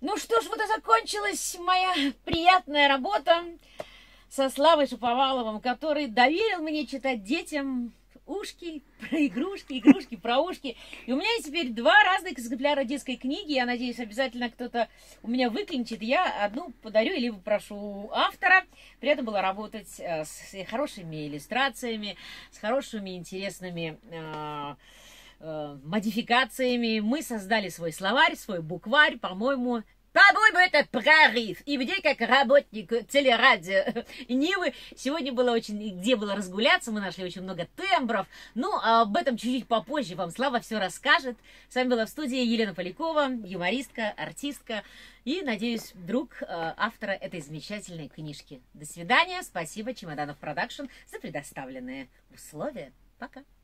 Ну что ж, вот и закончилась моя приятная работа со Славой Шаповаловым, который доверил мне читать детям ушки про игрушки, игрушки про ушки. И у меня есть теперь два разных экземпляра детской книги. Я надеюсь, обязательно кто-то у меня выклинчит. Я одну подарю или попрошу автора. Приятно было работать с хорошими иллюстрациями, с хорошими интересными модификациями. Мы создали свой словарь, свой букварь, по-моему, это прорыв. И мне, как работник телерадио Нивы, сегодня было очень, где было разгуляться, мы нашли очень много тембров. Ну, а об этом чуть-чуть попозже вам Слава все расскажет. С вами была в студии Елена Полякова, юмористка, артистка и, надеюсь, друг автора этой замечательной книжки. До свидания. Спасибо Чемоданов Продакшн за предоставленные условия. Пока.